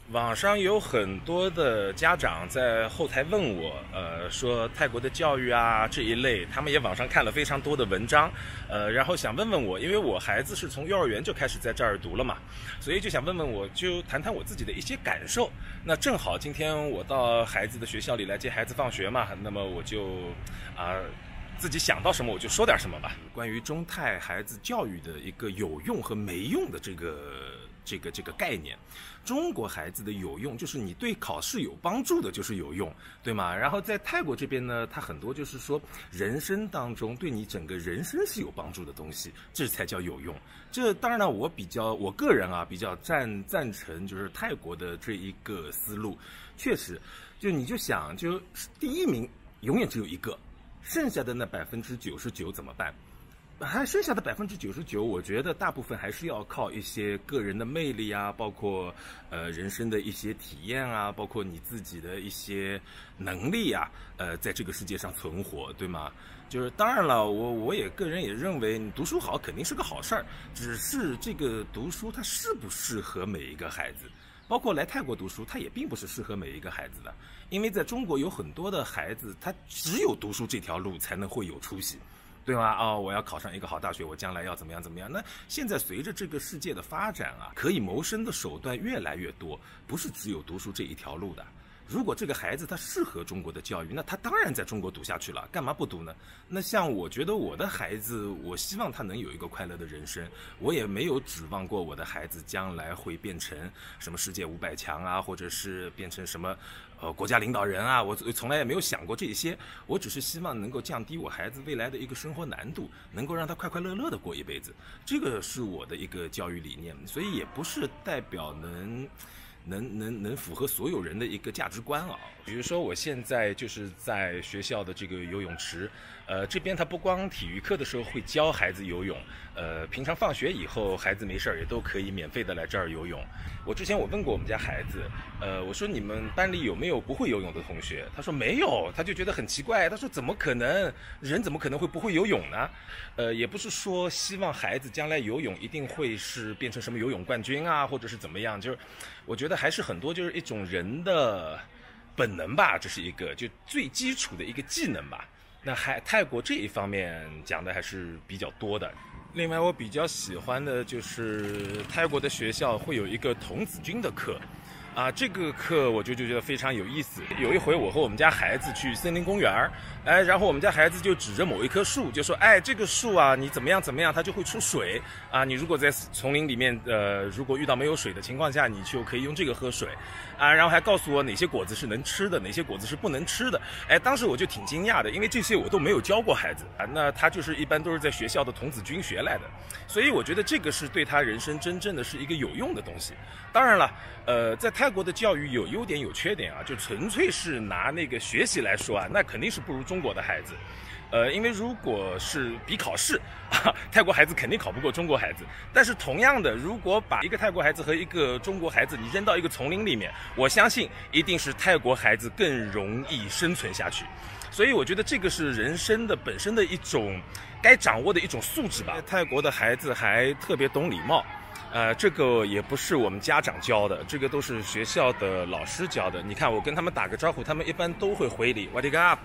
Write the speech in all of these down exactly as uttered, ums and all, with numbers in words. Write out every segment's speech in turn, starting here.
网上有很多的家长在后台问我，呃，说泰国的教育啊这一类，他们也网上看了非常多的文章，呃，然后想问问我，因为我孩子是从幼儿园就开始在这儿读了嘛，所以就想问问我，就谈谈我自己的一些感受。那正好今天我到孩子的学校里来接孩子放学嘛，那么我就啊。呃自己想到什么我就说点什么吧。关于中泰孩子教育的一个有用和没用的这个这个这个概念，中国孩子的有用就是你对考试有帮助的就是有用，对吗？然后在泰国这边呢，它很多就是说人生当中对你整个人生是有帮助的东西，这才叫有用。这当然了，我比较我个人啊比较赞赞成就是泰国的这一个思路，确实，就你就想，就第一名永远只有一个。剩下的那百分之九十九怎么办？还剩下的百分之九十九，我觉得大部分还是要靠一些个人的魅力啊，包括呃人生的一些体验啊，包括你自己的一些能力啊，呃，在这个世界上存活，对吗？就是当然了，我我也个人也认为，你读书好肯定是个好事儿，只是这个读书它适不适合每一个孩子。包括来泰国读书，它也并不是适合每一个孩子的，因为在中国有很多的孩子，他只有读书这条路才能会有出息，对吗？啊、哦，我要考上一个好大学，我将来要怎么样怎么样？那现在随着这个世界的发展啊，可以谋生的手段越来越多，不是只有读书这一条路的。如果这个孩子他适合中国的教育，那他当然在中国读下去了，干嘛不读呢？那像我觉得我的孩子，我希望他能有一个快乐的人生，我也没有指望过我的孩子将来会变成什么世界五百强啊，或者是变成什么呃国家领导人啊，我从来也没有想过这些，我只是希望能够降低我孩子未来的一个生活难度，能够让他快快乐乐的过一辈子，这个是我的一个教育理念，所以也不是代表能。能能能符合所有人的一个价值观啊。比如说我现在就是在学校的这个游泳池，呃，这边他不光体育课的时候会教孩子游泳，呃，平常放学以后孩子没事也都可以免费的来这儿游泳。我之前我问过我们家孩子，呃，我说你们班里有没有不会游泳的同学？他说没有，他就觉得很奇怪，他说怎么可能，人怎么可能会不会游泳呢？呃，也不是说希望孩子将来游泳一定会是变成什么游泳冠军啊，或者是怎么样，就是我觉得还是很多就是一种人的本能吧，这是一个就最基础的一个技能吧。那还泰国这一方面讲的还是比较多的。另外我比较喜欢的就是泰国的学校会有一个童子军的课啊，这个课我就就觉得非常有意思。有一回我和我们家孩子去森林公园，哎，然后我们家孩子就指着某一棵树就说，哎，这个树啊你怎么样怎么样它就会出水啊，你如果在丛林里面呃如果遇到没有水的情况下，你就可以用这个喝水啊，然后还告诉我哪些果子是能吃的，哪些果子是不能吃的。哎，当时我就挺惊讶的，因为这些我都没有教过孩子啊，那他就是一般都是在学校的童子军学来的，所以我觉得这个是对他人生真正的是一个有用的东西。当然了，呃，在泰国的教育有优点有缺点啊，就纯粹是拿那个学习来说啊，那肯定是不如中国的孩子。呃，因为如果是比考试啊，泰国孩子肯定考不过中国孩子。但是同样的，如果把一个泰国孩子和一个中国孩子你扔到一个丛林里面，我相信一定是泰国孩子更容易生存下去。所以我觉得这个是人生的本身的一种该掌握的一种素质吧。泰国的孩子还特别懂礼貌。呃，这个也不是我们家长教的，这个都是学校的老师教的。你看我跟他们打个招呼，他们一般都会回礼 What up。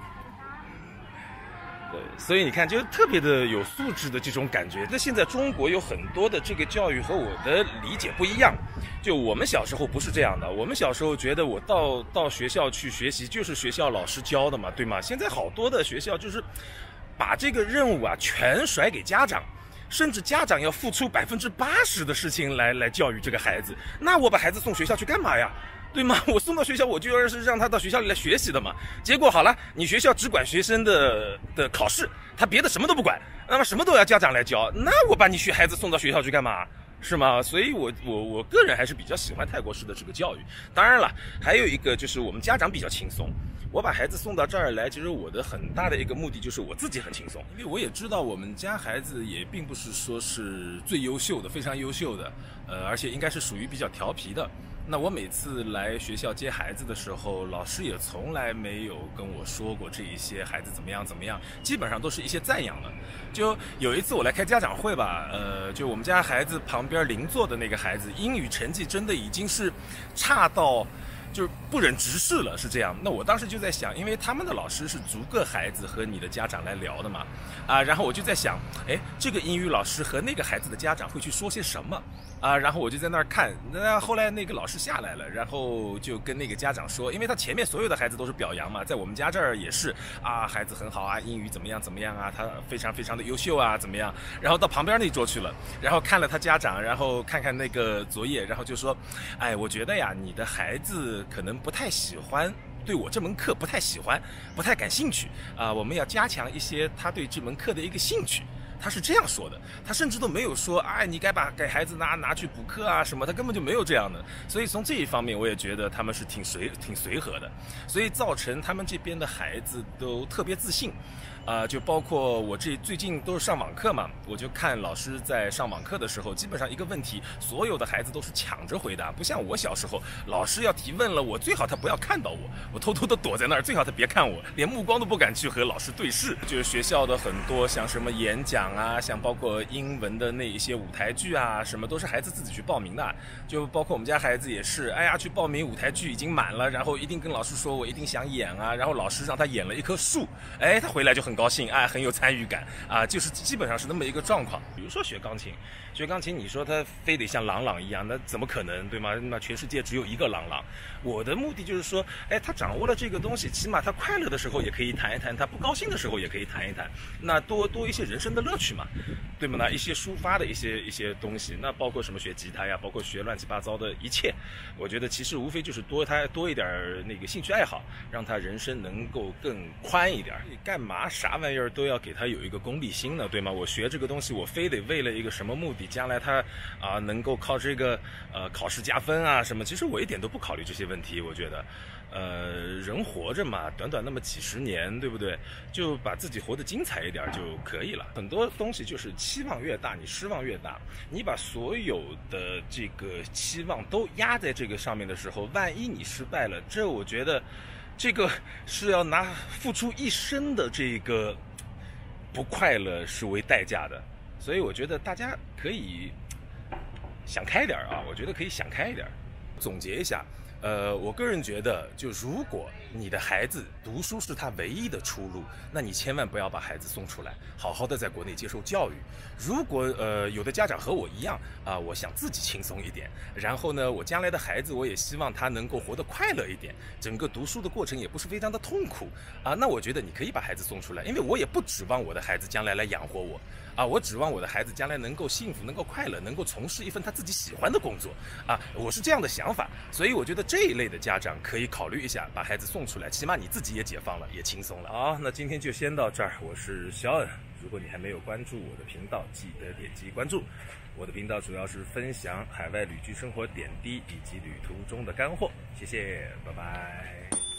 对，所以你看，就特别的有素质的这种感觉。那现在中国有很多的这个教育和我的理解不一样。就我们小时候不是这样的，我们小时候觉得我到到学校去学习就是学校老师教的嘛，对吗？现在好多的学校就是把这个任务啊全甩给家长。甚至家长要付出百分之八十的事情来来教育这个孩子，那我把孩子送学校去干嘛呀？对吗？我送到学校，我就要是让他到学校里来学习的嘛。结果好了，你学校只管学生的的考试，他别的什么都不管，那么什么都要家长来教，那我把你学孩子送到学校去干嘛？是吗？所以我我我个人还是比较喜欢泰国式的这个教育。当然了，还有一个就是我们家长比较轻松。我把孩子送到这儿来，其实我的很大的一个目的就是我自己很轻松，因为我也知道我们家孩子也并不是说是最优秀的，非常优秀的，呃，而且应该是属于比较调皮的。 那我每次来学校接孩子的时候，老师也从来没有跟我说过这一些孩子怎么样怎么样，基本上都是一些赞扬的。就有一次我来开家长会吧，呃，就我们家孩子旁边邻座的那个孩子，英语成绩真的已经是差到就是不忍直视了，是这样。那我当时就在想，因为他们的老师是逐个孩子和你的家长来聊的嘛，啊，然后我就在想，哎，这个英语老师和那个孩子的家长会去说些什么？啊，然后我就在那儿看，那后来那个老师下来了，然后就跟那个家长说，因为他前面所有的孩子都是表扬嘛，在我们家这儿也是啊，孩子很好啊，英语怎么样怎么样啊，他非常非常的优秀啊，怎么样？然后到旁边那桌去了，然后看了他家长，然后看看那个作业，然后就说，哎，我觉得呀，你的孩子可能不太喜欢。对我这门课不太喜欢，不太感兴趣啊，我们要加强一些他对这门课的一个兴趣。他是这样说的，他甚至都没有说，哎，你该把给孩子拿拿去补课啊什么，他根本就没有这样的。所以从这一方面，我也觉得他们是挺随挺随和的，所以造成他们这边的孩子都特别自信。啊、呃，就包括我这最近都是上网课嘛，我就看老师在上网课的时候，基本上一个问题，所有的孩子都是抢着回答，不像我小时候，老师要提问了，我最好他不要看到我，我偷偷的躲在那儿，最好他别看我，连目光都不敢去和老师对视。就是学校的很多像什么演讲啊，像包括英文的那一些舞台剧啊，什么都是孩子自己去报名的，就包括我们家孩子也是，哎呀，去报名舞台剧已经满了，然后一定跟老师说我一定想演啊，然后老师让他演了一棵树，哎，他回来就很高兴，哎，很有参与感啊，就是基本上是那么一个状况。比如说学钢琴，学钢琴，你说他非得像郎朗一样，那怎么可能，对吗？那全世界只有一个郎朗。我的目的就是说，哎，他掌握了这个东西，起码他快乐的时候也可以弹一弹，他不高兴的时候也可以弹一弹，那多多一些人生的乐趣嘛，对吗？那一些抒发的一些一些东西，那包括什么学吉他呀，包括学乱七八糟的一切，我觉得其实无非就是多他多一点那个兴趣爱好，让他人生能够更宽一点。干嘛啥玩意儿都要给他有一个功利心呢，对吗？我学这个东西，我非得为了一个什么目的，将来他啊、呃、能够靠这个呃考试加分啊什么？其实我一点都不考虑这些问题，我觉得。呃，人活着嘛，短短那么几十年，对不对？就把自己活得精彩一点就可以了。很多东西就是期望越大，你失望越大。你把所有的这个期望都压在这个上面的时候，万一你失败了，这我觉得这个是要拿付出一生的这个不快乐是为代价的。所以我觉得大家可以想开点啊，我觉得可以想开一点。总结一下。呃，我个人觉得，就如果你的孩子读书是他唯一的出路，那你千万不要把孩子送出来，好好的在国内接受教育。如果呃有的家长和我一样啊、呃，我想自己轻松一点，然后呢，我将来的孩子我也希望他能够活得快乐一点，整个读书的过程也不是非常的痛苦啊，那我觉得你可以把孩子送出来，因为我也不指望我的孩子将来来养活我。啊，我指望我的孩子将来能够幸福，能够快乐，能够从事一份他自己喜欢的工作啊，我是这样的想法，所以我觉得这一类的家长可以考虑一下，把孩子送出来，起码你自己也解放了，也轻松了。好，那今天就先到这儿，我是肖恩。如果你还没有关注我的频道，记得点击关注。我的频道主要是分享海外旅居生活点滴以及旅途中的干货，谢谢，拜拜。